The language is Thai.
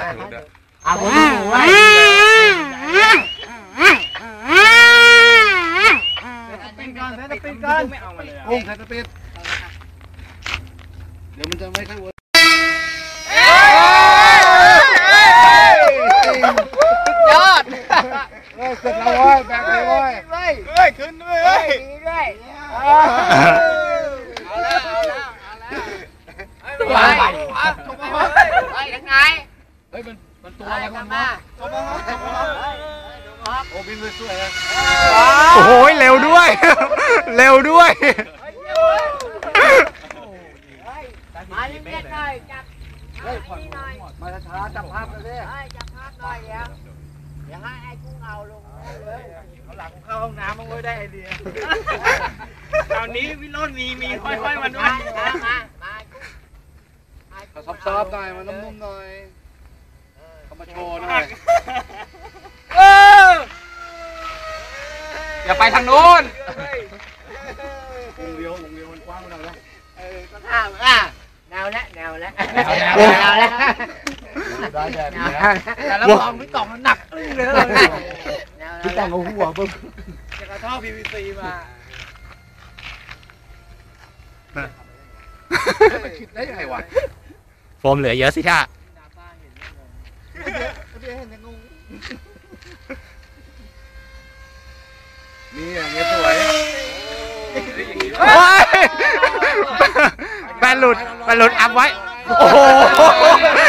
ผมดูไว้เป็นก่อนไม่เอามาเลยโอ้ใครจะเป็นเดี๋ยวมันจะไม่ค่อยเวิร์กยอดเฮ้ยขึ้นแล้วเว้ยแบกเลยเว้ยเฮ้ยขึ้นด้วยเฮ้ยเอาแล้วไปยังไงเฮ้ยมันตัวอะไรกันวะโอ้บินสวยๆเลยโอ้โหเร็วด้วยเร็วด้วยมาเล่นๆหน่อยจับนี่หน่อยมาช้าจับภาพกันเลยจับภาพหน่อยเดี๋ยวให้ไอ้กุ้งเอาลงเลยเอาหลังเข้าห้องน้ำมันก็ได้ไอเดียคราวนี้พี่โรจน์มีค่อยๆมาด้วยมาซอฟๆหน่อยมันนุ่มๆหน่อยเขามาโชว์หน่อยอย่าไปทางโน้นวงเลี้ยวมันกว้างหน่อยนะก็ท่าแนวแล้วได้แบบนี้แต่ละกล่องพี่กล่องมันหนักอึ้งเลยพี่แต่งเอาหัวบึ้มจะกระท่อ PVC มามันคิดได้ยังไงวะโฟมเหลือเยอะสิท่านี่อย่างเงี้ยสวยแบนหลุดอัพไว้โอ้โห